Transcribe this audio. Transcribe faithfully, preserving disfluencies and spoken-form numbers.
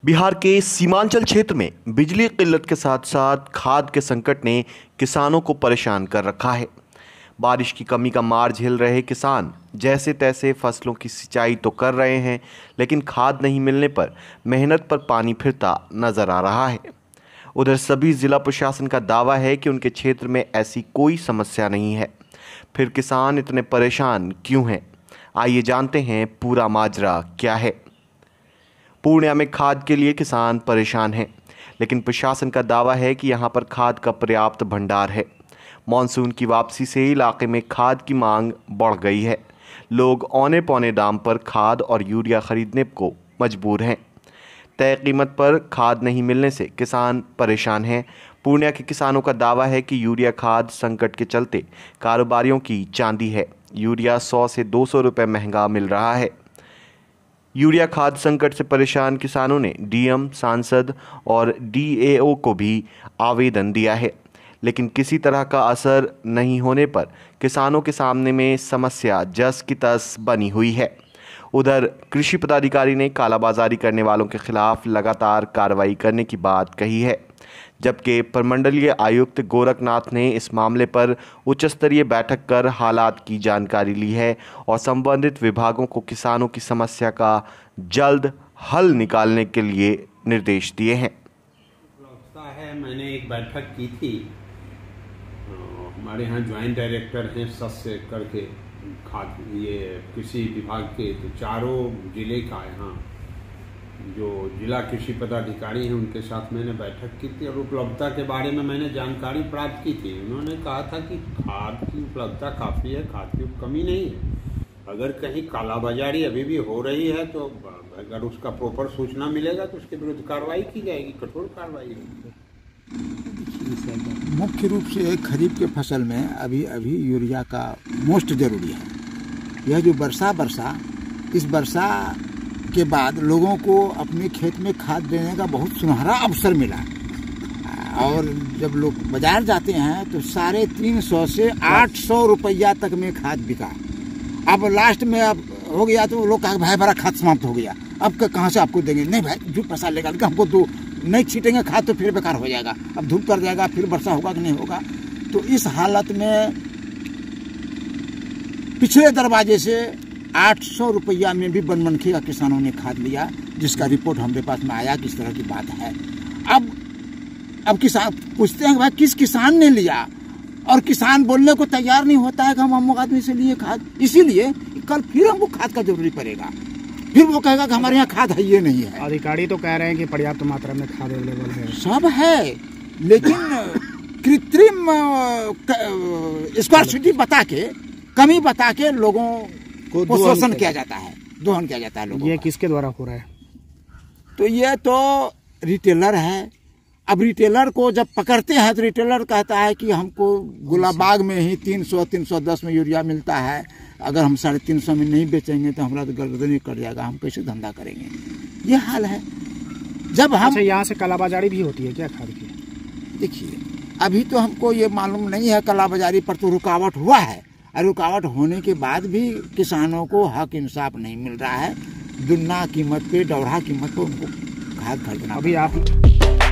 बिहार के सीमांचल क्षेत्र में बिजली किल्लत के साथ साथ खाद के संकट ने किसानों को परेशान कर रखा है। बारिश की कमी का मार झेल रहे किसान जैसे तैसे फसलों की सिंचाई तो कर रहे हैं, लेकिन खाद नहीं मिलने पर मेहनत पर पानी फिरता नजर आ रहा है। उधर सभी जिला प्रशासन का दावा है कि उनके क्षेत्र में ऐसी कोई समस्या नहीं है। फिर किसान इतने परेशान क्यों हैं? आइए जानते हैं पूरा माजरा क्या है। पूर्णिया में खाद के लिए किसान परेशान हैं, लेकिन प्रशासन का दावा है कि यहां पर खाद का पर्याप्त भंडार है। मानसून की वापसी से इलाके में खाद की मांग बढ़ गई है। लोग औने पौने दाम पर खाद और यूरिया खरीदने को मजबूर हैं। तय कीमत पर खाद नहीं मिलने से किसान परेशान हैं। पूर्णिया के किसानों का दावा है कि यूरिया खाद संकट के चलते कारोबारियों की चांदी है। यूरिया सौ से दो सौ रुपये महंगा मिल रहा है। यूरिया खाद संकट से परेशान किसानों ने डीएम, सांसद और डीएओ को भी आवेदन दिया है, लेकिन किसी तरह का असर नहीं होने पर किसानों के सामने में समस्या जस की तस बनी हुई है। उधर कृषि पदाधिकारी ने कालाबाजारी करने वालों के खिलाफ लगातार कार्रवाई करने की बात कही है, जबकि प्रमंडलीय आयुक्त गोरखनाथ ने इस मामले पर उच्च स्तरीय बैठक कर हालात की जानकारी ली है और संबंधित विभागों को किसानों की समस्या का जल्द हल निकालने के लिए निर्देश दिए हैं। लगता है मैंने एक बैठक की थी, हमारे यहाँ ज्वाइंट डायरेक्टर हैं सस्य करके खाद ये कृषि विभाग के, तो चारों जिले का यहाँ जो जिला कृषि पदाधिकारी हैं उनके साथ मैंने बैठक की थी और उपलब्धता के बारे में मैंने जानकारी प्राप्त की थी। उन्होंने कहा था कि खाद की उपलब्धता काफ़ी है, खाद की कमी नहीं है। अगर कहीं कालाबाजारी अभी भी हो रही है तो अगर उसका प्रॉपर सूचना मिलेगा तो उसके विरुद्ध कार्रवाई की जाएगी, कठोर कार्रवाई होगी। मुख्य रूप से खरीफ के फसल में अभी अभी यूरिया का मोस्ट जरूरी है। यह जो वर्षा वर्षा इस वर्षा के बाद लोगों को अपने खेत में खाद देने का बहुत सुनहरा अवसर मिला और जब लोग बाजार जाते हैं तो साढ़े तीन सौ से आठ सौ रुपया तक में खाद बिका। अब लास्ट में अब हो गया तो लोग कहा भाई बड़ा खाद समाप्त हो गया, अब कहाँ से आपको देंगे? नहीं भाई जो पैसा लेगा हमको तो नहीं छीटेंगे खाद तो फिर बेकार हो जाएगा, अब धूप कर जाएगा, फिर वर्षा होगा कि नहीं होगा। तो इस हालत में पिछले दरवाजे से आठ सौ रुपया में भी बनमनखी का किसानों ने खाद लिया, जिसका रिपोर्ट हमारे पास में आया किस तरह की बात है। अब अब किसान पूछते हैं भाई किस किसान ने लिया, और किसान बोलने को तैयार नहीं होता है कि हम अमुक आदमी से लिए खाद। इसीलिए कल फिर हमको खाद का जरूरी पड़ेगा, फिर वो कहेगा कि हमारे यहाँ खाद है ये नहीं है। अधिकारी तो कह रहे हैं कि पर्याप्त मात्रा में खाद अवेलेबल है, सब है, लेकिन कृत्रिम स्क्वायर बता के, कमी बता के लोगों को शोषण किया जाता है, दोहन किया जाता है लोगों। ये किसके द्वारा हो रहा है? तो ये तो रिटेलर है। अब रिटेलर को जब पकड़ते हैं तो रिटेलर कहता है कि हमको गुलाबाग में ही तीन सौ तीन सौ दस में यूरिया मिलता है, अगर हम साढ़े तीन सौ में नहीं बेचेंगे तो हमारा तो गर्दनी कट जाएगा, हम कैसे धंधा करेंगे? ये हाल है। जब हम अच्छा, यहाँ से कालाबाजारी भी होती है क्या खाद की? देखिए अभी तो हमको ये मालूम नहीं है, कालाबाजारी पर तो रुकावट हुआ है, और रुकावट होने के बाद भी किसानों को हक इंसाफ नहीं मिल रहा है। दुगना कीमत पे, डौढ़ा कीमत पे उनको खाद खरीदना। अभी आप